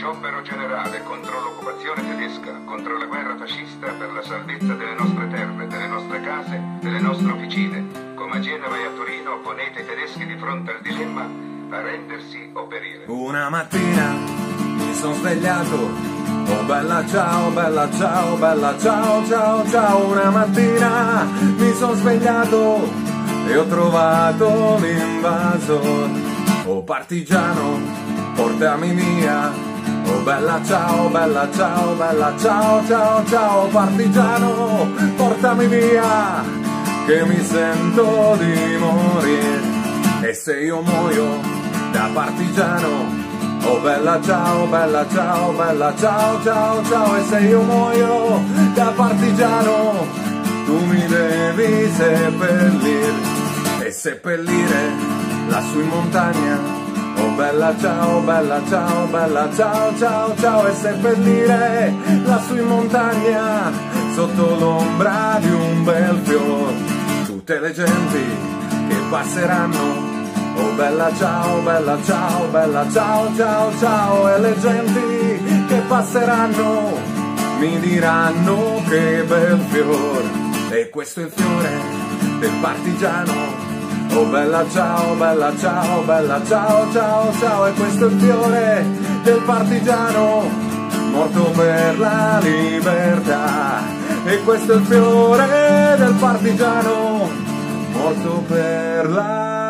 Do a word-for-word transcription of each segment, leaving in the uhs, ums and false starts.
sgombero generale contro l'occupazione tedesca, contro la guerra fascista per la salvezza delle nostre terre, delle nostre case, delle nostre officine. Come a Genova e a Torino ponete i tedeschi di fronte al dilemma: arrendersi o perire. Una mattina mi sono svegliato, oh bella ciao, bella ciao, bella ciao, ciao, ciao. Una mattina mi sono svegliato e ho trovato l'invasor. Oh partigiano, portami via. Oh bella ciao, bella ciao, bella ciao, ciao, ciao. Partigiano, portami via, che mi sento di morire. E se io muoio da partigiano, oh bella ciao, bella ciao, bella ciao, ciao, ciao. E se io muoio da partigiano, tu mi devi seppellire. E seppellire lassù in montagna, oh bella ciao, bella ciao, bella ciao, ciao, ciao. E seppellire lassù in montagna, sotto l'ombra di un bel fior, tutte le genti che passeranno. Oh bella ciao, bella ciao, bella ciao, ciao, ciao. E le genti che passeranno mi diranno che bel fior. E questo è il fiore del partigiano. Oh bella ciao, bella ciao, bella ciao, ciao, ciao. E questo è il fiore del partigiano, morto per la libertà. E questo è il fiore del partigiano, morto per la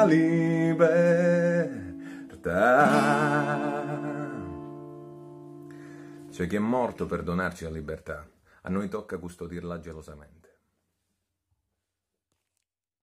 libertà. C'è chi è morto per donarci la libertà, a noi tocca custodirla gelosamente.